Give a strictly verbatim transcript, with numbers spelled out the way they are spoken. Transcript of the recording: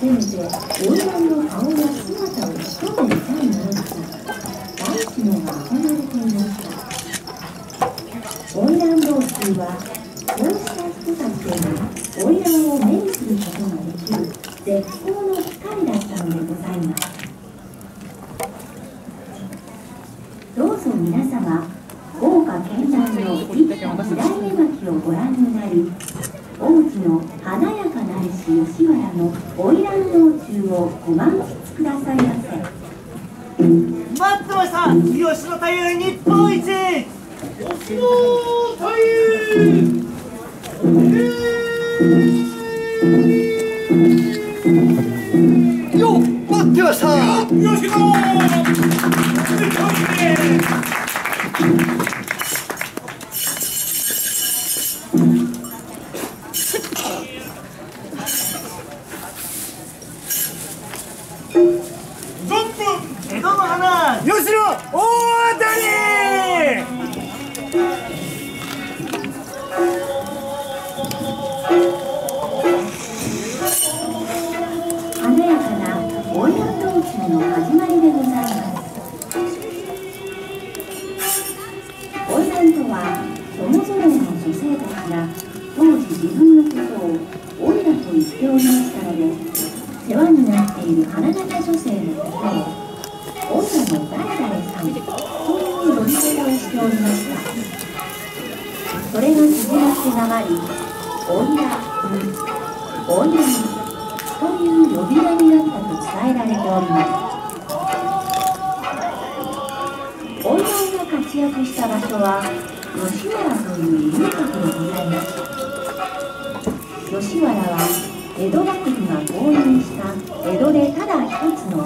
せめて花魁の顔や姿を一目見たいものだと誰しもが憧れていました。花魁道中はこうした人たちへの花魁を目にすることができる絶好の機会だったのでございます。どうぞ皆様、豪華絢爛の生きた時代絵巻をご覧になり、大内の華やかなるし吉原の花魁道中をご満喫くださいませ。 待ってました、吉野太夫日本一。吉野太夫よっ、待ってました。吉野日本一。江戸の花、吉野大当たり。 華やかな花魁道中の始まりでございます。花魁とはそのぞろいの女性たちが当時自分のことを「おいら」と言っておりましたので、世話になっている花形女性のことを「おいらの誰々さん」という呼び方をしておりました。それが縮まってなまり「おいら」に「おいらに」という呼び名になったと伝えられております。花魁が活躍した場所は吉原という遊郭でございます。吉原は江戸幕府が購入した江戸でただ一つの